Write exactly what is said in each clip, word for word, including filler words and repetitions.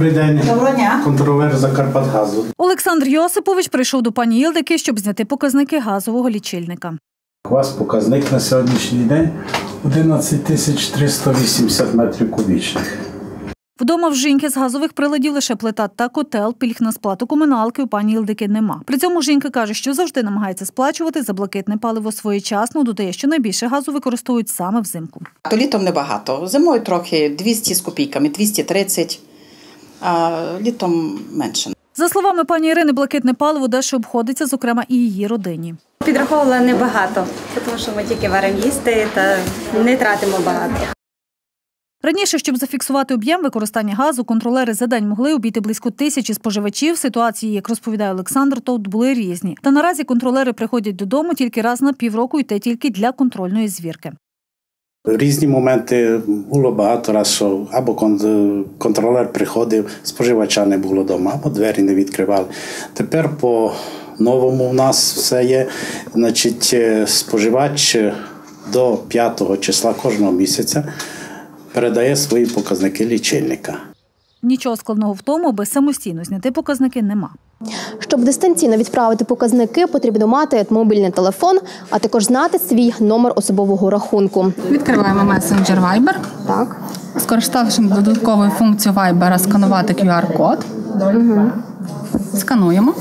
Добрий день. Доброго дня. Контролер Закарпатгазу. Олександр Йосипович прийшов до пані Ілдики, щоб зняти показники газового лічильника. У вас показник на сьогоднішній день одинадцять тисяч триста вісімдесят метрів кубічних. Вдома в жінки з газових приладів лише плита та котел, пільг на сплату комуналки у пані Ілдики нема. При цьому жінка каже, що завжди намагається сплачувати за блакитне паливо своєчасно, додає, що найбільше газу використовують саме взимку. То літом небагато, зимою трохи двісті з копійками, двісті тридцять, а літом менше. За словами пані Ірини, блакитне паливо дещо обходиться, зокрема, і її родині. Підраховувала небагато, тому що ми тільки варимо їсти та не тратимо багато. Раніше, щоб зафіксувати об'єм використання газу, контролери за день могли обійти близько тисячі споживачів. Ситуації, як розповідає Олександр, тут були різні. Та наразі контролери приходять додому тільки раз на півроку, і те тільки для контрольної звірки. Різні моменти було багато разів, що або контролер приходив, споживача не було вдома, або двері не відкривали. Тепер по-новому у нас все є. Значить, споживач до п'ятого числа кожного місяця передає свої показники лічильника. Нічого складного в тому, аби самостійно зняти показники, нема. Щоб дистанційно відправити показники, потрібно мати мобільний телефон, а також знати свій номер особового рахунку. Відкриваємо месенджер Viber. Так. Скориставши додатковою функцією Viber, сканувати ку ар код. Угу. Скануємо.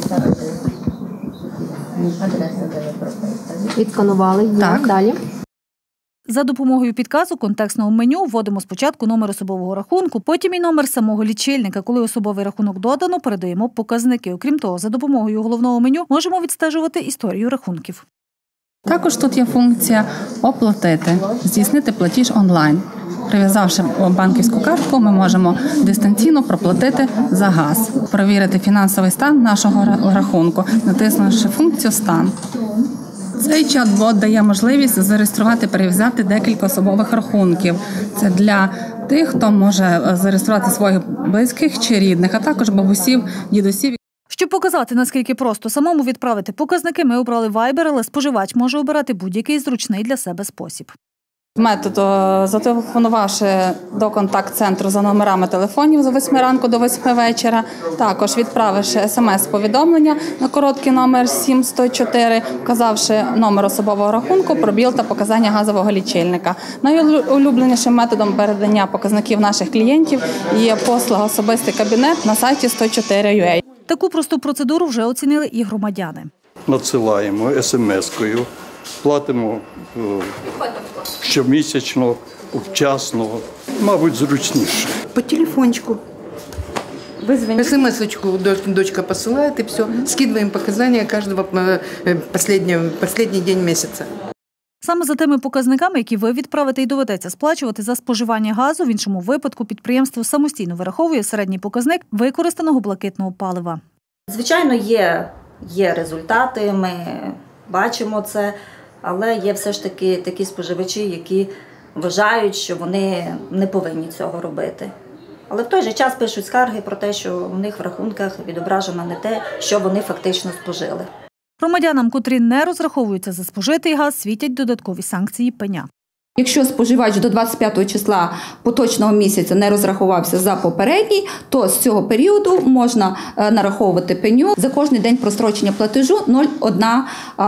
Відсканували. Так. Далі. За допомогою підказу контекстного меню вводимо спочатку номер особового рахунку, потім і номер самого лічильника. Коли особовий рахунок додано, передаємо показники. Окрім того, за допомогою головного меню можемо відстежувати історію рахунків. Також тут є функція «Оплатити», здійснити платіж онлайн. Прив'язавши банківську картку, ми можемо дистанційно проплатити за газ, перевірити фінансовий стан нашого рахунку, натиснувши функцію «Стан». Цей чат-бот дає можливість зареєструвати, перев'язати декілька особових рахунків. Це для тих, хто може зареєструвати своїх близьких чи рідних, а також бабусів, дідусів. Щоб показати, наскільки просто самому відправити показники, ми обрали Viber, але споживач може обирати будь-який зручний для себе спосіб. Метод, зателефонувавши до контакт-центру за номерами телефонів з восьми ранку до восьми вечора, також відправивши смс-повідомлення на короткий номер сім сто чотири, вказавши номер особового рахунку, пробіл та показання газового лічильника. Найулюбленішим методом передання показників наших клієнтів є послуга «Особистий кабінет» на сайті сто чотири крапка ю а. Таку просту процедуру вже оцінили і громадяни. Надсилаємо смс-кою, платимо щомісячно, вчасно, мабуть, зручніше. По телефончику. СМС-очку дочка посылает, и все. Скидываем показания каждого последнего, последний день месяца. Саме за тими показниками, які ви відправите і доведеться сплачувати за споживання газу, в іншому випадку підприємство самостійно вираховує середній показник використаного блакитного палива. Звичайно, є, є результати, ми бачимо це, але є все ж таки такі споживачі, які вважають, що вони не повинні цього робити. Але в той же час пишуть скарги про те, що в них в рахунках відображено не те, що вони фактично спожили. Громадянам, котрі не розраховуються за спожитий газ, світять додаткові санкції пеня. Якщо споживач до двадцять п'ятого числа поточного місяця не розрахувався за попередній, то з цього періоду можна нараховувати пеню за кожний день прострочення платежу нуль цілих одна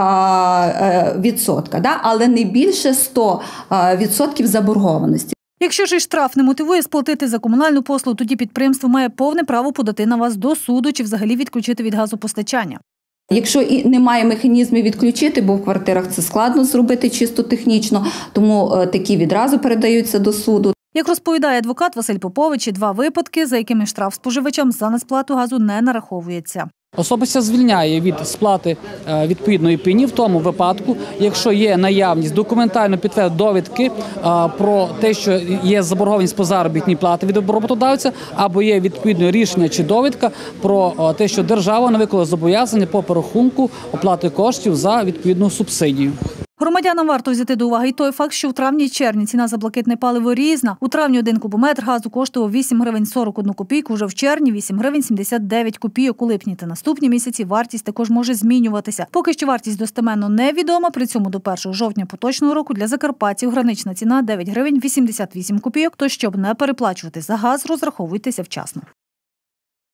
десята відсотка, але не більше ста відсотків заборгованості. Якщо ж і штраф не мотивує сплатити за комунальну послугу, тоді підприємство має повне право подати на вас до суду чи взагалі відключити від газопостачання. Якщо і немає механізмів відключити, бо в квартирах це складно зробити чисто технічно, тому такі відразу передаються до суду. Як розповідає адвокат Василь Попович, два випадки, за якими штраф споживачам за несплату газу не нараховується. Особисто звільняє від сплати відповідної пені в тому випадку, якщо є наявність документально підтвердженої довідки про те, що є заборгованість по заробітній платі від роботодавця, або є відповідне рішення чи довідка про те, що держава не виконала зобов'язання по перерахунку оплати коштів за відповідну субсидію. Громадянам варто взяти до уваги й той факт, що в травні і червні ціна за блакитне паливо різна. У травні один кубометр газу коштував вісім гривень сорок одну копійку, вже в червні – вісім гривень сімдесят дев'ять копійок. У липні та наступні місяці вартість також може змінюватися. Поки що вартість достеменно невідома, при цьому до першого жовтня поточного року для закарпатців гранична ціна дев'ять гривень вісімдесят вісім копійок. Тож, щоб не переплачувати за газ, розраховуйтеся вчасно.